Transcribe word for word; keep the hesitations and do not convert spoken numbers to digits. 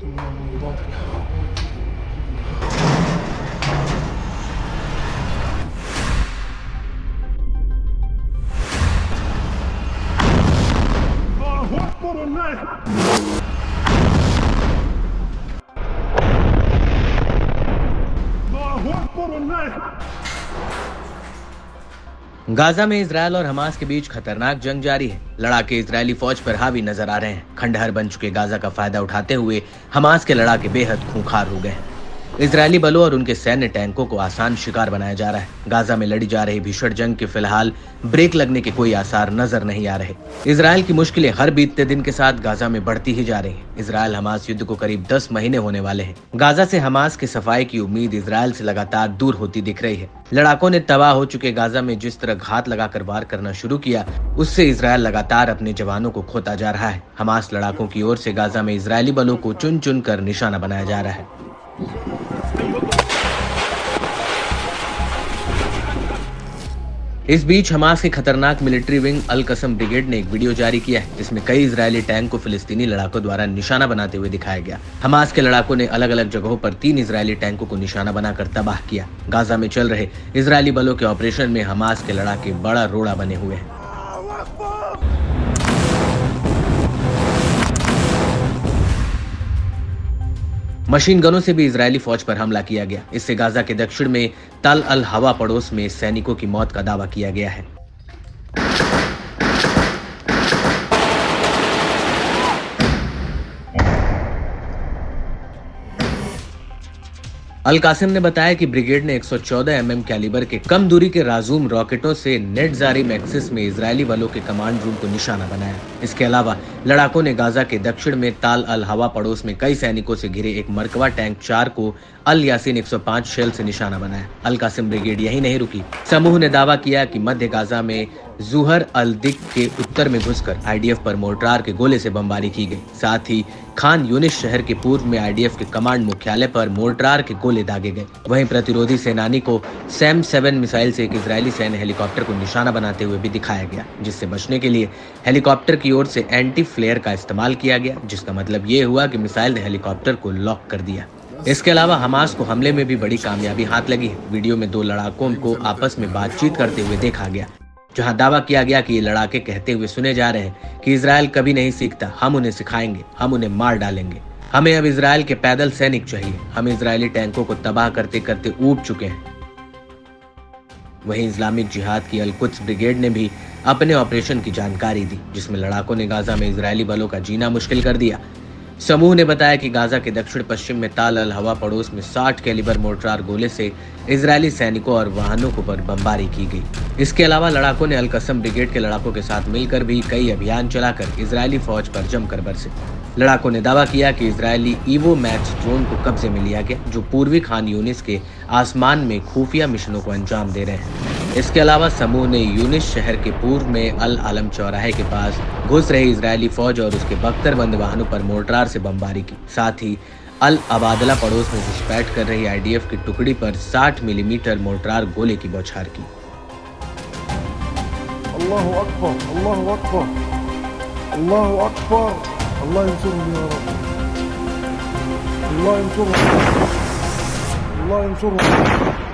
Gaza में Israel और Hamas के बीच खतरनाक जंग जारी है। लड़ाके इजरायली फौज पर हावी नजर आ रहे हैं। खंडहर बन चुके गाजा का फायदा उठाते हुए हमास के लड़ाके बेहद खूंखार हो गए हैं। इजरायली बलों और उनके सैन्य टैंकों को आसान शिकार बनाया जा रहा है। गाजा में लड़ी जा रही भीषण जंग के फिलहाल ब्रेक लगने के कोई आसार नजर नहीं आ रहे। इजरायल की मुश्किलें हर बीतते दिन के साथ गाजा में बढ़ती ही जा रही हैं। इजरायल हमास युद्ध को करीब दस महीने होने वाले हैं। गाजा से हमास की सफाई की उम्मीद इजरायल से लगातार दूर होती दिख रही है। लड़ाकों ने तबाह हो चुके गाजा में जिस तरह घात लगाकर वार करना शुरू किया, उससे इजरायल लगातार अपने जवानों को खोता जा रहा है। हमास लड़ाकों की ओर से गाजा में इजरायली बलों को चुन चुन कर निशाना बनाया जा रहा है। इस बीच हमास के खतरनाक मिलिट्री विंग अल कसम ब्रिगेड ने एक वीडियो जारी किया है, जिसमें कई इजरायली टैंक को फिलिस्तीनी लड़ाकों द्वारा निशाना बनाते हुए दिखाया गया। हमास के लड़ाकों ने अलग अलग जगहों पर तीन इजरायली टैंकों को निशाना बनाकर तबाह किया। गाजा में चल रहे इजरायली बलों के ऑपरेशन में हमास के लड़ाके बड़ा रोड़ा बने हुए हैं। मशीन गनों से भी इजरायली फौज पर हमला किया गया। इससे गाजा के दक्षिण में तल अल हवा पड़ोस में सैनिकों की मौत का दावा किया गया है। अल कासिम ने बताया कि ब्रिगेड ने एक सौ चौदह एम एम कैलिबर के कम दूरी के राजूम रॉकेटों से नेटजारी मैक्सिस में इजरायली बलों के कमांड रूम को निशाना बनाया। इसके अलावा लड़ाकों ने गाजा के दक्षिण में ताल अल हवा पड़ोस में कई सैनिकों से घिरे एक मरकवा टैंक चार को अल यासीन एक सौ पाँच शेल से निशाना बनाया। अल कासिम ब्रिगेड यही नहीं रुकी। समूह ने दावा किया कि मध्य गाजा में जुहर अल दिक के उत्तर में घुसकर आईडीएफ पर मोर्टार के गोले से बमबारी की गई। साथ ही खान यूनिस शहर के पूर्व में आईडीएफ के कमांड मुख्यालय पर मोर्टार के गोले दागे गए। वहीं प्रतिरोधी सेनानी को सैम सेवन मिसाइल से एक इजरायली सैन्य हेलीकॉप्टर को निशाना बनाते हुए भी दिखाया गया, जिससे बचने के लिए हेलीकॉप्टर की ओर से एंटी फ्लेयर का इस्तेमाल किया गया, जिसका मतलब ये हुआ कि मिसाइल ने हेलीकॉप्टर को लॉक कर दिया। इसके अलावा हमास को हमले में भी बड़ी कामयाबी हाथ लगी है। वीडियो में दो लड़ाकों को आपस में बातचीत करते हुए देखा गया, जहां दावा किया गया कि ये लड़ाके कहते हुए सुने जा रहे हैं कि इजरायल कभी नहीं सीखता, हम उन्हें सिखाएंगे, हम उन्हें मार डालेंगे। हमें अब इजरायल के पैदल सैनिक चाहिए, हम इजरायली टैंकों को तबाह करते करते ऊब चुके हैं। वहीं इस्लामिक जिहाद की अल कुद्स ब्रिगेड ने भी अपने ऑपरेशन की जानकारी दी, जिसमें लड़ाकों ने गाजा में इजरायली बलों का जीना मुश्किल कर दिया। समूह ने बताया कि गाजा के दक्षिण पश्चिम में ताल अल हवा पड़ोस में साठ कैलिबर मोर्टार गोले से इजरायली सैनिकों और वाहनों को पर बमबारी की गई। इसके अलावा लड़ाकों ने अल कसम ब्रिगेड के लड़ाकों के साथ मिलकर भी कई अभियान चलाकर इजरायली फौज पर जमकर बरसे। लड़ाकों ने दावा किया कि इजरायली ईवो मैक्स ड्रोन को कब्जे में लिया गया, जो पूर्वी खान यूनिस के आसमान में खुफिया मिशनों को अंजाम दे रहे हैं। इसके अलावा समूह ने यूनिस शहर के पूर्व में अल आलम चौराहे के पास घुस रही इजरायली फौज और उसके बख्तरबंद वाहनों पर मोर्टार से बमबारी की। साथ ही अल अबादला पड़ोस में घुसपैठ कर रही आईडीएफ की टुकड़ी पर साठ मिलीमीटर मोर्टार गोले की बौछार की। अल्लाहु अकबर, अल्लाहु अकबर, अल्लाहु अकबर, अल्लाह यंसुरहुम या रब, अल्लाह यंसुरहुम, अल्लाह यंसुरहुम।